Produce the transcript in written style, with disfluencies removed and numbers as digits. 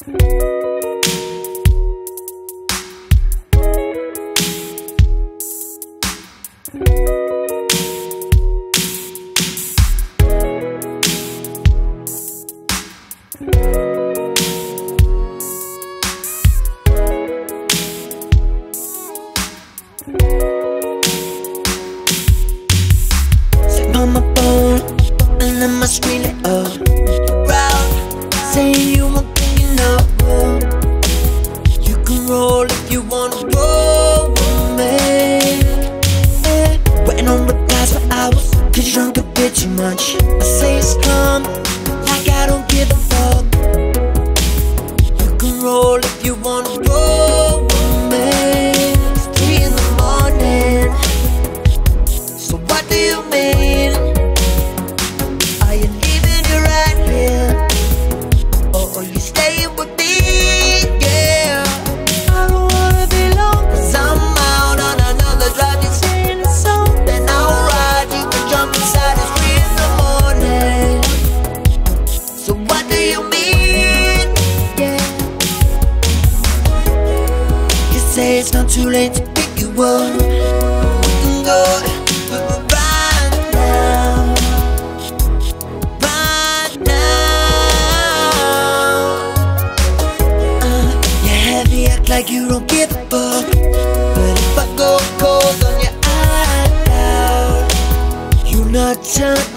On my phone, and then my screen lit up. Proud, saying you were picking up. You can roll if you wanna roll with me. Waiting on replies for hours, cause you drunk a bit too much. I say it's calm, like I don't give a fuck. You can roll if you wanna roll with me. It's 3 in the morning, so what do you mean? Are you leaving it right here, or are you staying with me? Yeah, I don't wanna be long, cause I'm out on another drive. You're saying it's something alright. You can jump inside, it's 3 in the morning. So what do you mean? Yeah, you say it's not too late to pick you up. We can go right now, right now. You're heavy, act like you don't give a fuck. But if I go cold on your eye out, you not turn